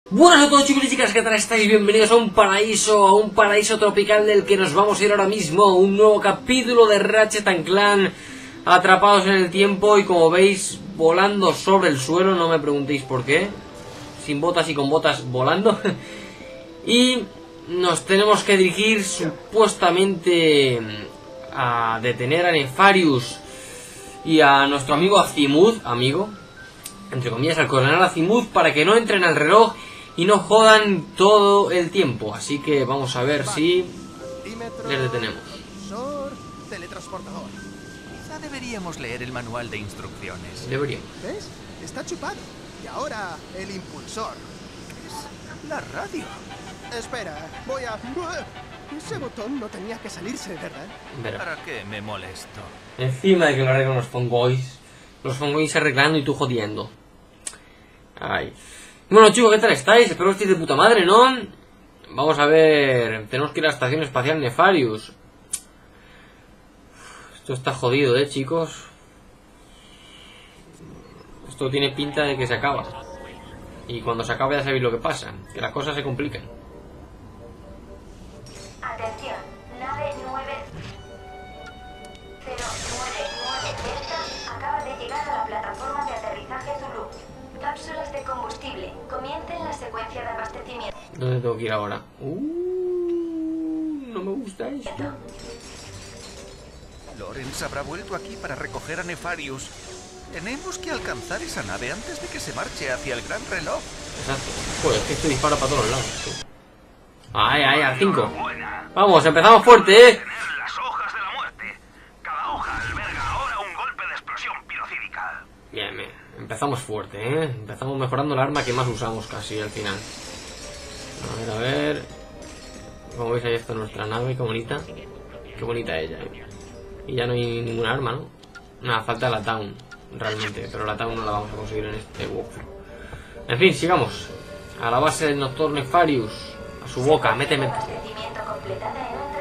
Buenas a todos chicos y chicas, ¿qué tal estáis? Bienvenidos a un paraíso tropical del que nos vamos a ir ahora mismo. Un nuevo capítulo de Ratchet & Clank, atrapados en el tiempo y como veis, volando sobre el suelo, no me preguntéis por qué. Sin botas y con botas volando. Y nos tenemos que dirigir supuestamente a detener a Nefarious y a nuestro amigo Azimuth, entre comillas, al coronel Azimuth, para que no entren al reloj y no jodan todo el tiempo. Así que vamos a ver si les detenemos. Teletransportador. Quizá deberíamos leer el manual de instrucciones. Deberíamos. ¿Ves? Está chupado. Y ahora el impulsor. Es la radio. Espera, voy a... Ese botón no tenía que salirse, ¿verdad? ¿Para qué me molesto? Encima de que lo arreglan los Fongois. Los Fongois arreglando y tú jodiendo. Ay. Bueno chicos, ¿qué tal estáis? Espero que estéis de puta madre, ¿no? Vamos a ver... Tenemos que ir a la estación espacial Nefarious. Esto está jodido, chicos. Esto tiene pinta de que se acaba. Y cuando se acaba ya sabéis lo que pasa. Que las cosas se complican. Atención, nave 9099 Delta acaba de llegar a la plataforma de aterrizaje Zulu. Cápsulas de combustible. Comiencen la secuencia de abastecimiento. ¿Dónde tengo que ir ahora? No me gusta esto. Lawrence habrá vuelto aquí para recoger a Nefarious. Tenemos que alcanzar esa nave antes de que se marche hacia el gran reloj. Exacto. Joder, es que esto dispara para todos lados. Sí. Ay, al 5. Vamos, empezamos fuerte, Las hojas de la muerte. Cada hoja alberga ahora un golpe de explosión pirocídica. Bien. Empezamos fuerte, Empezamos mejorando el arma que más usamos casi al final. A ver. Como veis ahí está nuestra nave, qué bonita. Qué bonita ella, Y ya no hay ninguna arma, ¿no? Nada, falta la Town, realmente. Pero la Town no la vamos a conseguir en este walkthrough. En fin, sigamos. A la base del Doctor Nefarious. A su boca, méteme. Abastecimiento completado en un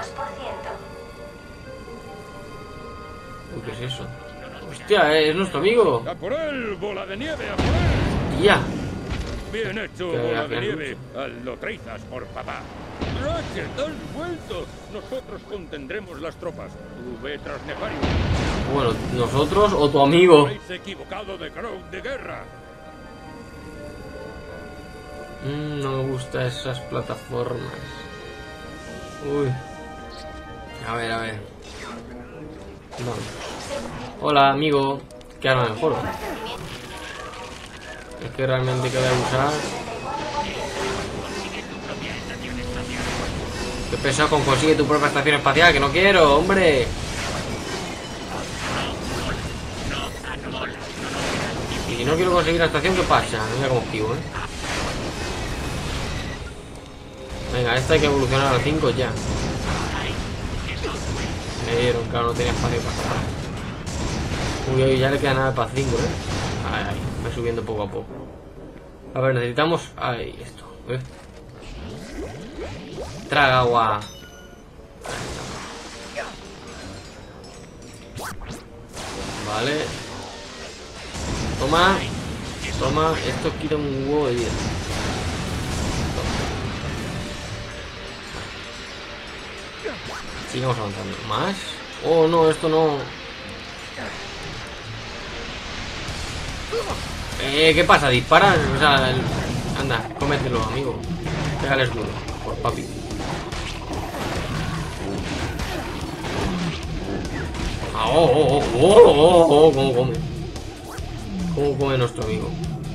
32%. Uy, ¿qué es eso? Hostia, es nuestro amigo. ¡A por él, bola de nieve! ¡A por él! Ya. Bien hecho, bola de nieve. Lo traizas por papá. Ratchet, has vuelto. Nosotros contendremos las tropas. Tú ve tras Nefarious. Bueno, nosotros o tu amigo. Habéis equivocado de crowd de guerra. No me gustan esas plataformas. Uy. A ver. No. Hola, amigo. ¿Qué arma mejor? Es que realmente que voy a usar. Qué pesado con consigue tu propia estación espacial, que no quiero, hombre. Y si no quiero conseguir la estación, ¿qué pasa? Mira cómo esquivo, Venga, esta hay que evolucionar al 5 ya. Me dieron, claro, no tenía espacio para escapar. Uy, ya le queda nada para 5, Ay, va subiendo poco a poco. A ver, necesitamos... Ahí, esto. Traga agua. Vale. Toma. Esto quita un huevo de vida. Sigamos avanzando. ¿Más? Oh, no, esto no... ¿Qué pasa? ¿Disparan? O sea, anda, cómetelo, amigo. Pégales duro, por papi. ¿Cómo come? ¿Cómo come nuestro amigo?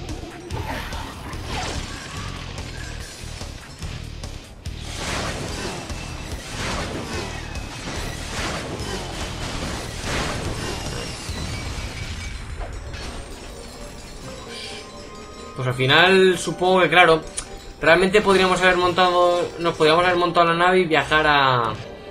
Pues al final supongo que claro, realmente nos podríamos haber montado la nave y viajar a...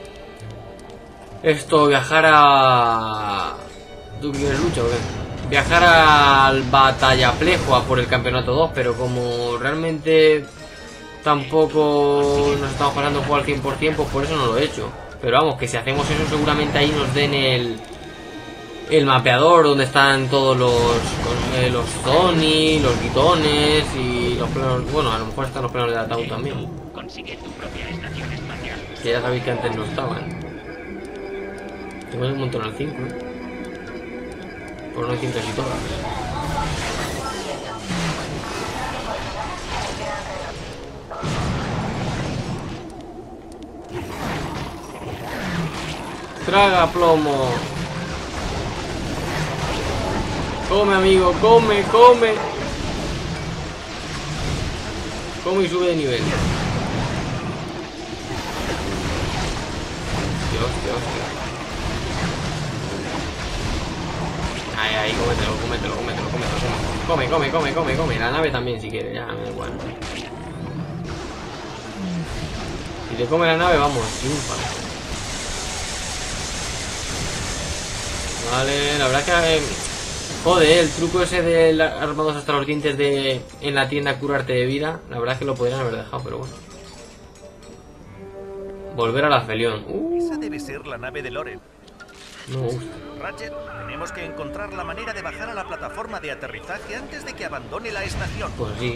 ¿Tú quieres lucha o qué? Viajar al Batallaplejo a por el campeonato 2, pero como realmente tampoco nos estamos pasando el juego al 100%, pues por eso no lo he hecho. Pero vamos, que si hacemos eso seguramente ahí nos den el mapeador donde están todos los Zoni, los Guitones y los planos. Bueno, a lo mejor están los planos de Ataúd también. Consigue tu propia estación espacial. Que ya sabéis que antes no estaban. Tengo un montón al 5. Por no decir casi todas. Traga plomo. Come, amigo, come, come. Come y sube de nivel. Dios. Ahí, cómetelo. Come. La nave también si quiere, ya me da igual. Si te come la nave, vamos, triunfa. Vale, la verdad que... joder, el truco ese de armados hasta los dientes de en la tienda curarte de vida, la verdad es que lo podrían haber dejado, pero bueno. Volver a la Felión. Esa debe ser la nave de Loren. No me gusta. Ratchet, tenemos que encontrar la manera de bajar a la plataforma de aterrizaje antes de que abandone la estación. Pues sí.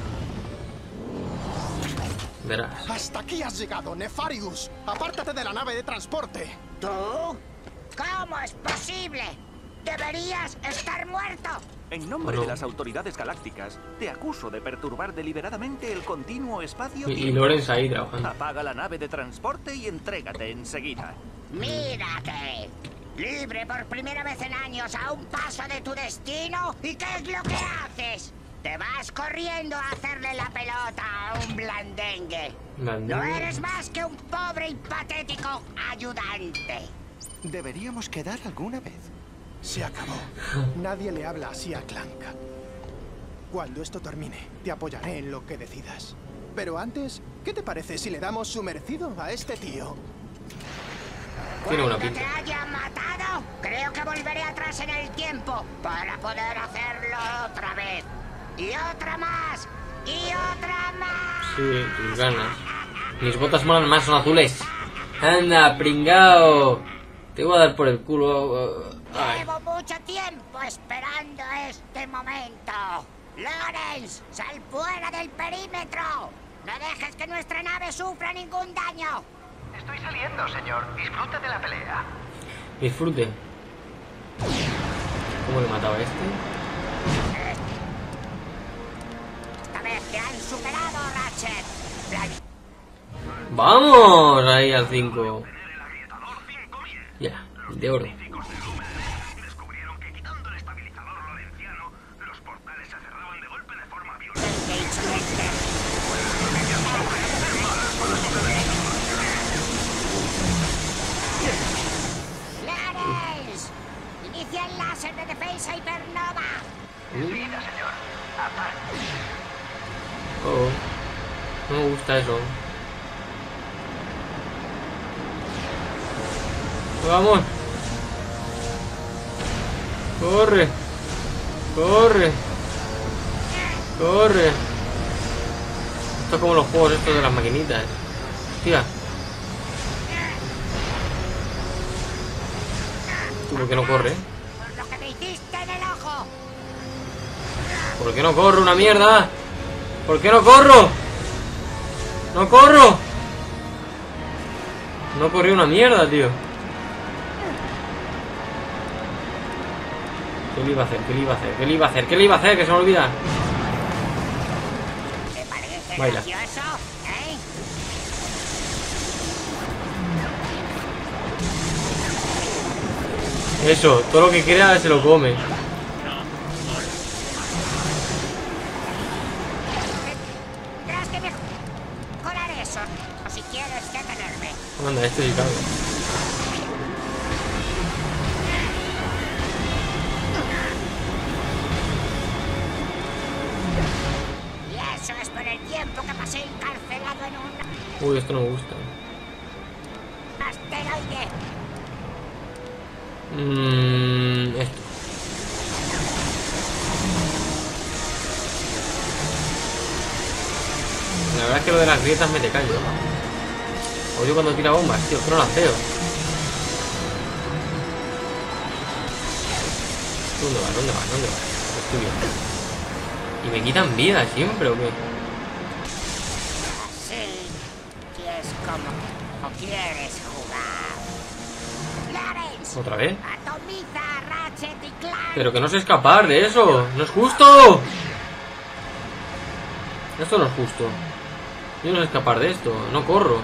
Verás. Hasta aquí has llegado, Nefarius. Apártate de la nave de transporte. ¿Tú? ¿Cómo es posible? ¡Deberías estar muerto! En nombre de las autoridades galácticas, te acuso de perturbar deliberadamente el continuo espacio. Y Lorenz ahí trabajando. Apaga la nave de transporte y entrégate enseguida. ¡Mírate! Libre por primera vez en años a un paso de tu destino. ¿Y qué es lo que haces? Te vas corriendo a hacerle la pelota a un blandengue. No eres más que un pobre y patético ayudante. Deberíamos quedar alguna vez. Se acabó. Nadie le habla así a Clank. Cuando esto termine, te apoyaré en lo que decidas. Pero antes, ¿qué te parece si le damos su merecido a este tío? Tiene una Cuando pinta. te haya matado, creo que volveré atrás en el tiempo para poder hacerlo otra vez. Y otra más. Y otra más. Sí, tus ganas. Mis botas molan más, son azules. Anda, pringao. Te voy a dar por el culo. Ay. Llevo mucho tiempo esperando este momento. Lorenz, sal fuera del perímetro. No dejes que nuestra nave sufra ningún daño. Estoy saliendo, señor. Disfrute de la pelea. Disfrute. ¿Cómo le mataba a este? Esta vez te han superado, Ratchet. ¡Vamos! Ahí al 5. Ya, de oro. Descubrieron que quitando el estabilizador lorenciano, los portales se cerraban de golpe de forma violenta. ¡Lorenz! ¡Inicia el láser de defensa hipernova! Enseguida, señor. Aparte. Oh, no me gusta eso. Vamos. Corre. Corre. Corre. Esto es como los juegos estos de las maquinitas. Hostia. ¿Tú por qué no corre? Por lo que me hiciste en el ojo. ¿Por qué no corro? ¡Una mierda! ¿Por qué no corro? ¡No corro! No corrí una mierda, tío. ¿Qué le iba a hacer? ¿Qué le iba a hacer? ¿Qué le iba a hacer? ¿Qué le iba a hacer? Que se me olvida. ¿Te parece Baila. gracioso? ¿Eh? Eso, todo lo que quiera se lo come. Tendrás que mejorar eso. O si quieres detenerme. Anda, este sí cabe. Y eso es por el tiempo que pasé encarcelado en un Uy, esto no me gusta. asteroide. Esto. La verdad es que lo de las grietas me te callo. Odio cuando tira bombas, tío, que no las veo. ¿Dónde vas? ¿Dónde vas? ¿Dónde vas? Estoy bien. ¿Y me quitan vida siempre o qué? Sí, que es como quieres jugar. Lawrence, ¿Otra vez? atomiza a Ratchet y Clank. Pero que no sé escapar de eso. ¡No es justo! Esto no es justo. Yo no sé escapar de esto. No corro.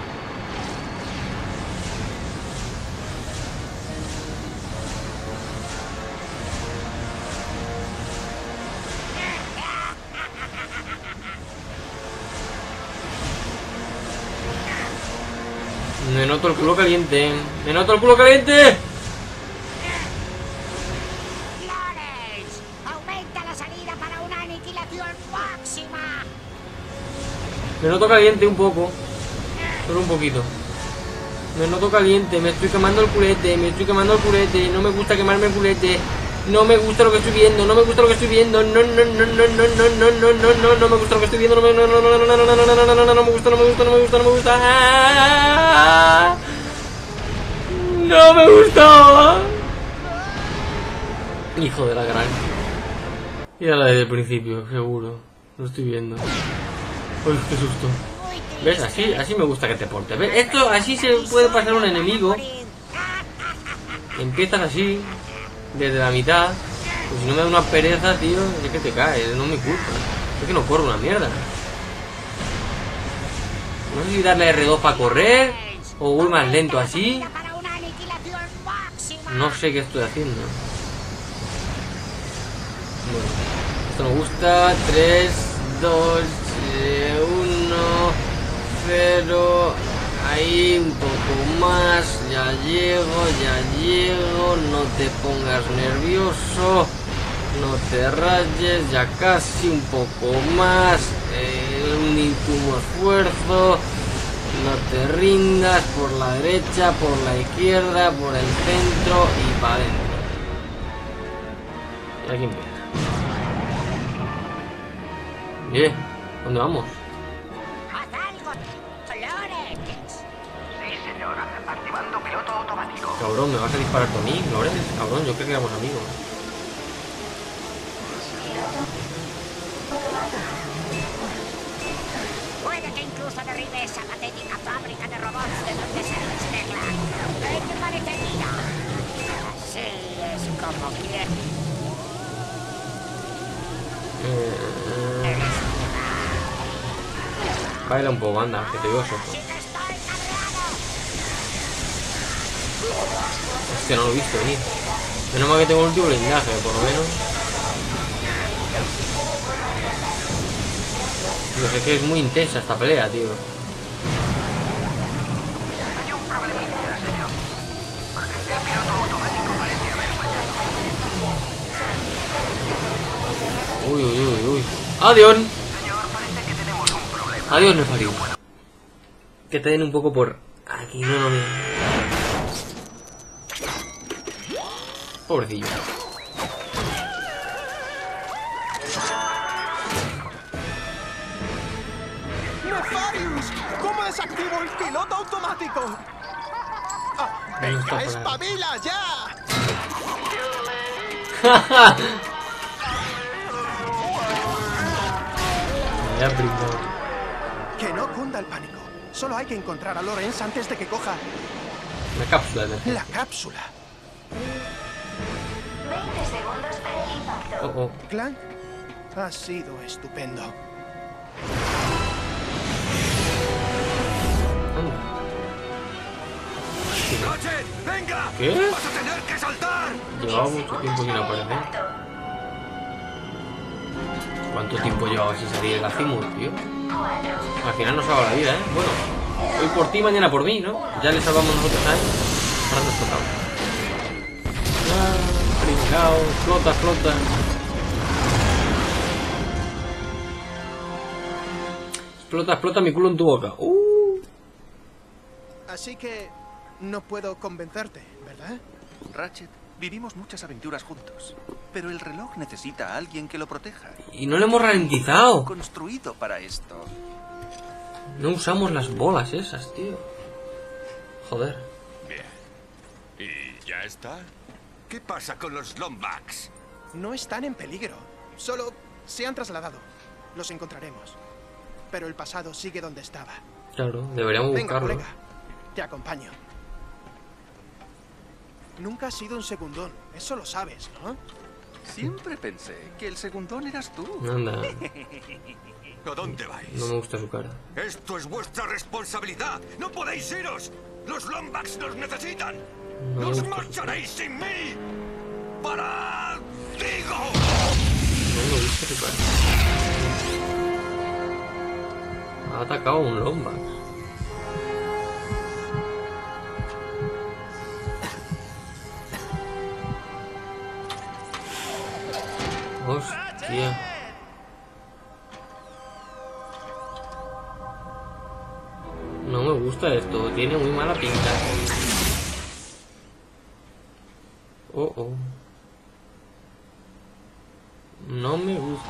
Me noto el culo caliente. ¡Me noto el culo caliente! Lawrence, aumenta la salida para una aniquilación máxima. Me noto caliente un poco. Solo un poquito. Me noto caliente. Me estoy quemando el culete. Me estoy quemando el culete. No me gusta quemarme el culete. No me gusta lo que estoy viendo. No me gusta lo que estoy viendo. No, no, no, no, no, no, no, no, no, no, no, no me gusta lo que estoy viendo. No me, no, no, no, no, no, no, no, no, no, no, no, no me gusta, no me gusta, no me gusta, no me gusta. No me gusta. Hijo de la gran. Y a la desde el principio, seguro. Lo estoy viendo. Uy, qué susto. ¿Ves? Así me gusta que te portes. ¿Ves? Esto, así se puede pasar un enemigo. Empiezas así, desde la mitad. Pues si no me da una pereza, tío, es que te caes, no es mi culpa. Es que no corro una mierda. No sé si darle R2 para correr o voy más lento así. No sé qué estoy haciendo. Bueno, esto me gusta. 3, 2, 1, 0. Ahí un poco más. Ya llego. No te pongas nervioso. No te rayes. Ya casi un poco más. Un último esfuerzo. No te rindas. Por la derecha, por la izquierda, por el centro y para adentro. Y aquí empieza. Bien, ¿dónde vamos? Activando piloto automático. Cabrón, ¿me vas a disparar tú a mí, Lorenz? Cabrón, yo creo que éramos amigos. Puede que incluso derribe esa patética fábrica de robots de donde se despega. ¿Qué te parecería? Así es como quiero. Baila un poco, anda, que te veo sojo. Hostia, no lo he visto venir. Menos mal que tengo el último blindaje, por lo menos. Yo sé que es muy intensa esta pelea, tío. Hay un problemilla, señor. Porque el piloto automático parece haber fallado. Uy. ¡Adiós! Señor, parece que tenemos un problema. Adiós, Nefario. Que te den un poco por aquí, no, mira. Pobrecillo. ¡Nefarius! ¿Cómo desactivo el piloto automático? ¡Venga, espabila ya! Me ha brindado. Que no cunda el pánico. Solo hay que encontrar a Lawrence antes de que coja La cápsula de la cápsula. 20 segundos para el impacto. Oh. Clank, ha sido estupendo. ¡Ratchet, venga! ¿Qué? ¡Vas a tener que saltar! Llevaba mucho tiempo sin aparecer. ¿Cuánto tiempo llevaba sin salir el Azimuth, tío? Al final nos salva la vida, ¿eh? Bueno, hoy por ti, mañana por mí, ¿no? Ya le salvamos nosotros a él. Ahora nos tocamos. Brincao, flota. Explota mi culo en tu boca. Así que no puedo convencerte, ¿verdad? Ratchet, vivimos muchas aventuras juntos, pero el reloj necesita a alguien que lo proteja. Y no lo hemos ralentizado. Construido para esto. No usamos las bolas esas, tío. Joder. Bien. ¿Y ya está? ¿Qué pasa con los Lombax? No están en peligro. Solo se han trasladado. Los encontraremos. Pero el pasado sigue donde estaba. Claro, deberíamos buscarlo. Venga, colega. Te acompaño. Nunca has sido un segundón. Eso lo sabes, ¿no? Siempre pensé que el segundón eras tú. Anda. ¿A dónde vais? No me gusta su cara. Esto es vuestra responsabilidad. ¡No podéis iros! ¡Los Lombax nos necesitan! No ¡Nos marcharéis sin mí! ¡Para... digo! No me gusta su cara. Ha atacado un Lombax. Hostia. No me gusta esto, tiene muy mala pinta. Oh, oh. No me gusta.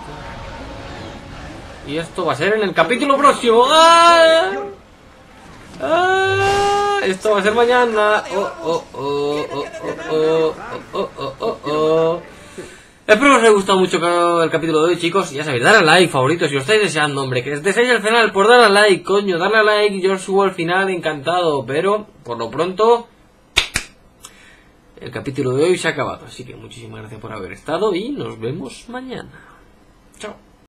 Y esto va a ser en el capítulo próximo. ¡Ah! ¡Ah! Esto va a ser mañana. Oh, oh, oh, oh, oh, oh, oh, oh, oh. Espero que os haya gustado mucho el capítulo de hoy, chicos. Ya sabéis, darle a like, favorito, si os estáis deseando, hombre. Que deseáis el final, por darle a like, coño. Darle a like, yo os subo al final, encantado. Pero, por lo pronto, el capítulo de hoy se ha acabado. Así que muchísimas gracias por haber estado y nos vemos mañana. Chao.